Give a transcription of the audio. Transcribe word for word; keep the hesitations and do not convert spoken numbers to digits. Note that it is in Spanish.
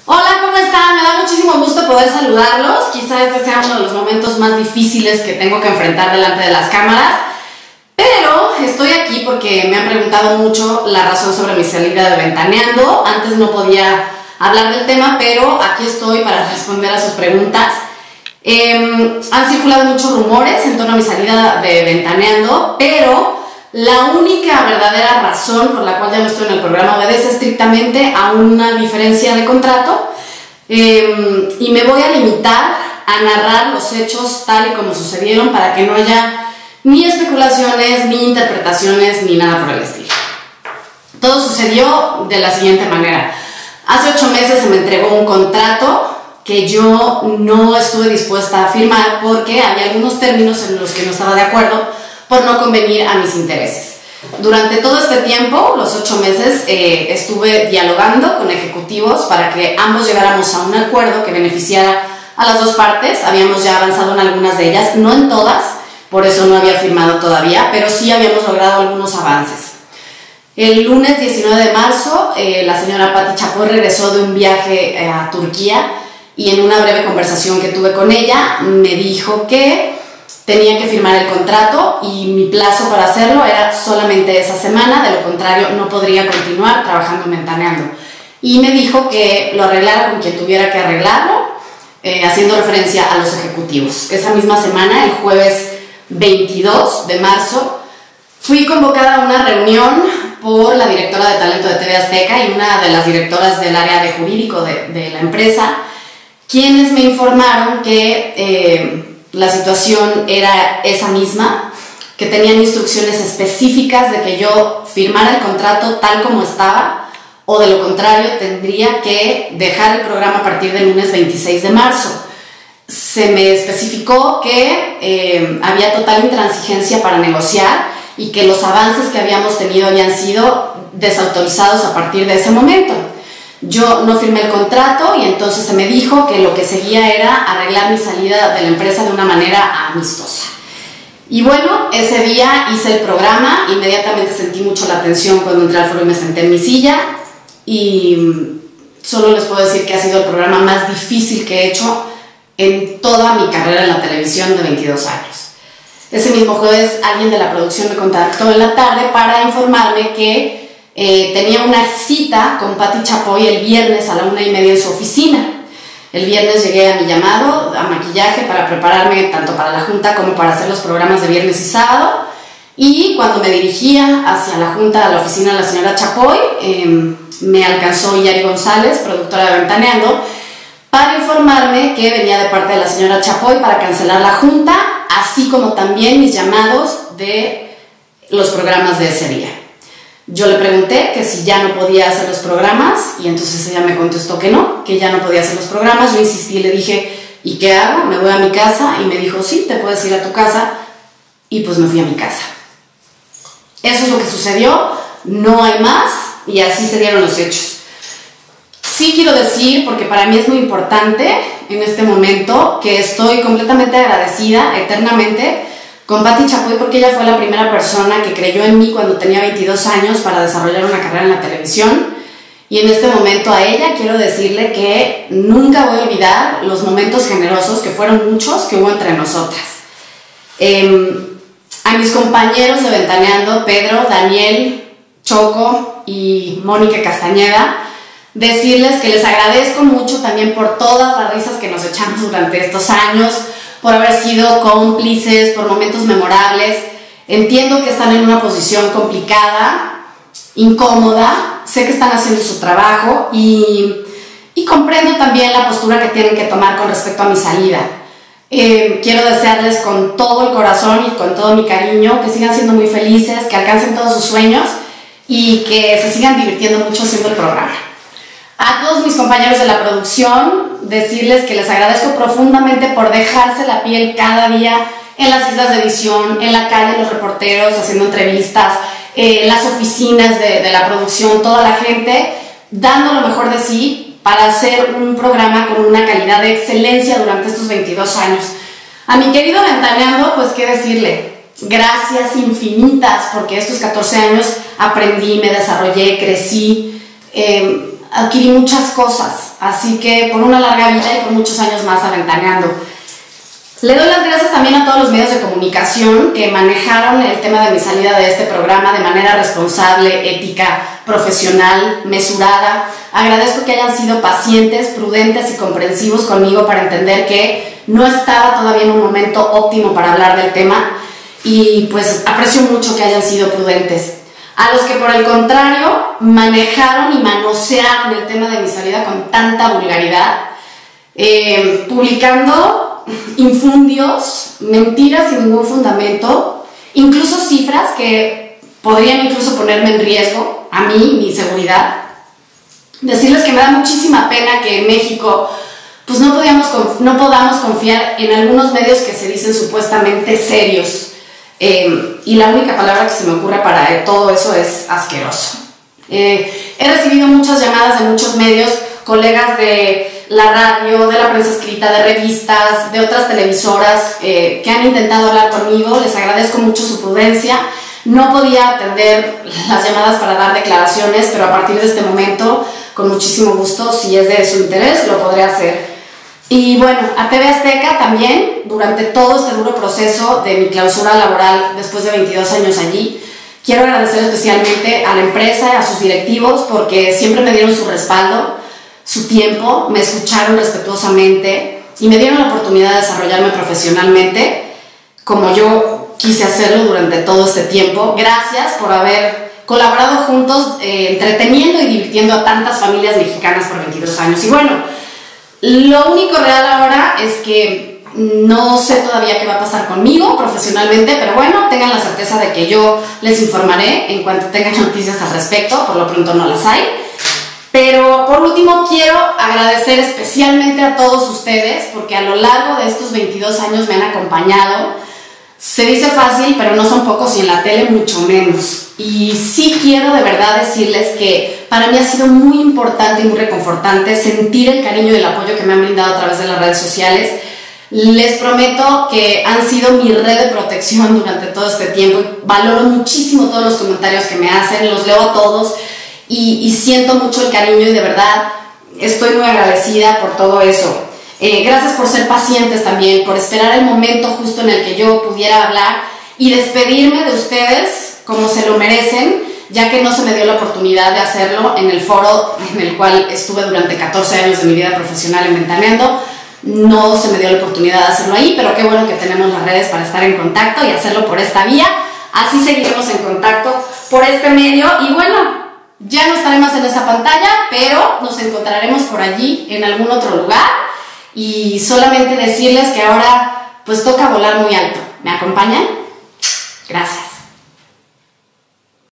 Hola, ¿cómo están? Me da muchísimo gusto poder saludarlos. Quizá este sea uno de los momentos más difíciles que tengo que enfrentar delante de las cámaras, pero estoy aquí porque me han preguntado mucho la razón sobre mi salida de Ventaneando. Antes no podía hablar del tema, pero aquí estoy para responder a sus preguntas. Eh, han circulado muchos rumores en torno a mi salida de Ventaneando, pero la única verdadera razón por la cual ya no estoy en el programa obedece estrictamente a una diferencia de contrato, eh, y me voy a limitar a narrar los hechos tal y como sucedieron para que no haya ni especulaciones, ni interpretaciones, ni nada por el estilo. Todo sucedió de la siguiente manera. Hace ocho meses se me entregó un contrato que yo no estuve dispuesta a firmar porque había algunos términos en los que no estaba de acuerdo por no convenir a mis intereses. Durante todo este tiempo, los ocho meses, eh, estuve dialogando con ejecutivos para que ambos llegáramos a un acuerdo que beneficiara a las dos partes. Habíamos ya avanzado en algunas de ellas, no en todas, por eso no había firmado todavía, pero sí habíamos logrado algunos avances. El lunes diecinueve de marzo, eh, la señora Pati Chapoy regresó de un viaje eh, a Turquía y en una breve conversación que tuve con ella me dijo que tenía que firmar el contrato y mi plazo para hacerlo era solamente esa semana, de lo contrario no podría continuar trabajando en Ventaneando. Y me dijo que lo arreglara con quien tuviera que arreglarlo, eh, haciendo referencia a los ejecutivos. Esa misma semana, el jueves veintidós de marzo, fui convocada a una reunión por la directora de talento de T V Azteca y una de las directoras del área de jurídico de, de la empresa, quienes me informaron que eh, la situación era esa misma, que tenían instrucciones específicas de que yo firmara el contrato tal como estaba, o de lo contrario tendría que dejar el programa a partir del lunes veintiséis de marzo. Se me especificó que eh, había total intransigencia para negociar y que los avances que habíamos tenido habían sido desautorizados a partir de ese momento. Yo no firmé el contrato y entonces se me dijo que lo que seguía era arreglar mi salida de la empresa de una manera amistosa. Y bueno, ese día hice el programa, inmediatamente sentí mucho la tensión cuando entré al foro y me senté en mi silla y solo les puedo decir que ha sido el programa más difícil que he hecho en toda mi carrera en la televisión de veintidós años. Ese mismo jueves alguien de la producción me contactó en la tarde para informarme que Eh, tenía una cita con Pati Chapoy el viernes a la una y media en su oficina. El viernes llegué a mi llamado, a maquillaje, para prepararme tanto para la junta como para hacer los programas de viernes y sábado. Y cuando me dirigía hacia la junta, a la oficina de la señora Chapoy, eh, me alcanzó Yari González, productora de Ventaneando, para informarme que venía de parte de la señora Chapoy para cancelar la junta, así como también mis llamados de los programas de ese día. Yo le pregunté que si ya no podía hacer los programas y entonces ella me contestó que no, que ya no podía hacer los programas. Yo insistí y le dije, ¿y qué hago? ¿Me voy a mi casa? Y me dijo, sí, te puedes ir a tu casa. Y pues me fui a mi casa. Eso es lo que sucedió, no hay más y así se dieron los hechos. Sí quiero decir, porque para mí es muy importante en este momento, que estoy completamente agradecida eternamente con Pati Chapoy porque ella fue la primera persona que creyó en mí cuando tenía veintidós años para desarrollar una carrera en la televisión, y en este momento a ella quiero decirle que nunca voy a olvidar los momentos generosos, que fueron muchos, que hubo entre nosotras. Eh, a mis compañeros de Ventaneando, Pedro, Daniel, Choco y Mónica Castañeda, decirles que les agradezco mucho también por todas las risas que nos echamos durante estos años, por haber sido cómplices, por momentos memorables. Entiendo que están en una posición complicada, incómoda, sé que están haciendo su trabajo y, y comprendo también la postura que tienen que tomar con respecto a mi salida. Eh, quiero desearles con todo el corazón y con todo mi cariño que sigan siendo muy felices, que alcancen todos sus sueños y que se sigan divirtiendo mucho haciendo el programa. A todos mis compañeros de la producción, decirles que les agradezco profundamente por dejarse la piel cada día en las islas de edición, en la calle, los reporteros haciendo entrevistas, eh, en las oficinas de, de la producción, toda la gente dando lo mejor de sí para hacer un programa con una calidad de excelencia durante estos veintidós años. A mi querido Ventaneando, pues qué decirle, gracias infinitas, porque estos catorce años aprendí, me desarrollé, crecí. Eh, adquirí muchas cosas, así que por una larga vida y por muchos años más aventaneando. Le doy las gracias también a todos los medios de comunicación que manejaron el tema de mi salida de este programa de manera responsable, ética, profesional, mesurada. Agradezco que hayan sido pacientes, prudentes y comprensivos conmigo para entender que no estaba todavía en un momento óptimo para hablar del tema y pues aprecio mucho que hayan sido prudentes. A los que por el contrario manejaron y manosearon el tema de mi salida con tanta vulgaridad, eh, publicando infundios, mentiras sin ningún fundamento, incluso cifras que podrían incluso ponerme en riesgo, a mí, mi seguridad. Decirles que me da muchísima pena que en México pues no, podíamos, no podamos confiar en algunos medios que se dicen supuestamente serios. Eh, y la única palabra que se me ocurre para todo eso es asqueroso. Eh, he recibido muchas llamadas de muchos medios, colegas de la radio, de la prensa escrita, de revistas, de otras televisoras eh, que han intentado hablar conmigo. Les agradezco mucho su prudencia. No podía atender las llamadas para dar declaraciones, pero a partir de este momento, con muchísimo gusto, si es de su interés, lo podré hacer. Y bueno, a T V Azteca también, durante todo este duro proceso de mi clausura laboral después de veintidós años allí, quiero agradecer especialmente a la empresa y a sus directivos porque siempre me dieron su respaldo, su tiempo, me escucharon respetuosamente y me dieron la oportunidad de desarrollarme profesionalmente como yo quise hacerlo durante todo este tiempo. Gracias por haber colaborado juntos, eh, entreteniendo y divirtiendo a tantas familias mexicanas por veintidós años. Y bueno, lo único real ahora es que no sé todavía qué va a pasar conmigo profesionalmente, pero bueno, tengan la certeza de que yo les informaré en cuanto tenga noticias al respecto. Por lo pronto no las hay. Pero por último quiero agradecer especialmente a todos ustedes porque a lo largo de estos veintidós años me han acompañado. Se dice fácil, pero no son pocos y en la tele mucho menos. Y sí quiero de verdad decirles que para mí ha sido muy importante y muy reconfortante sentir el cariño y el apoyo que me han brindado a través de las redes sociales. Les prometo que han sido mi red de protección durante todo este tiempo y valoro muchísimo todos los comentarios que me hacen, los leo a todos. Y, y siento mucho el cariño y de verdad estoy muy agradecida por todo eso. Eh, gracias por ser pacientes también, por esperar el momento justo en el que yo pudiera hablar y despedirme de ustedes como se lo merecen, ya que no se me dio la oportunidad de hacerlo en el foro en el cual estuve durante catorce años de mi vida profesional en Ventaneando. No se me dio la oportunidad de hacerlo ahí, pero qué bueno que tenemos las redes para estar en contacto y hacerlo por esta vía. Así seguiremos en contacto por este medio y bueno, ya no estaremos en esa pantalla, pero nos encontraremos por allí en algún otro lugar y solamente decirles que ahora pues toca volar muy alto. ¿Me acompañan? Gracias.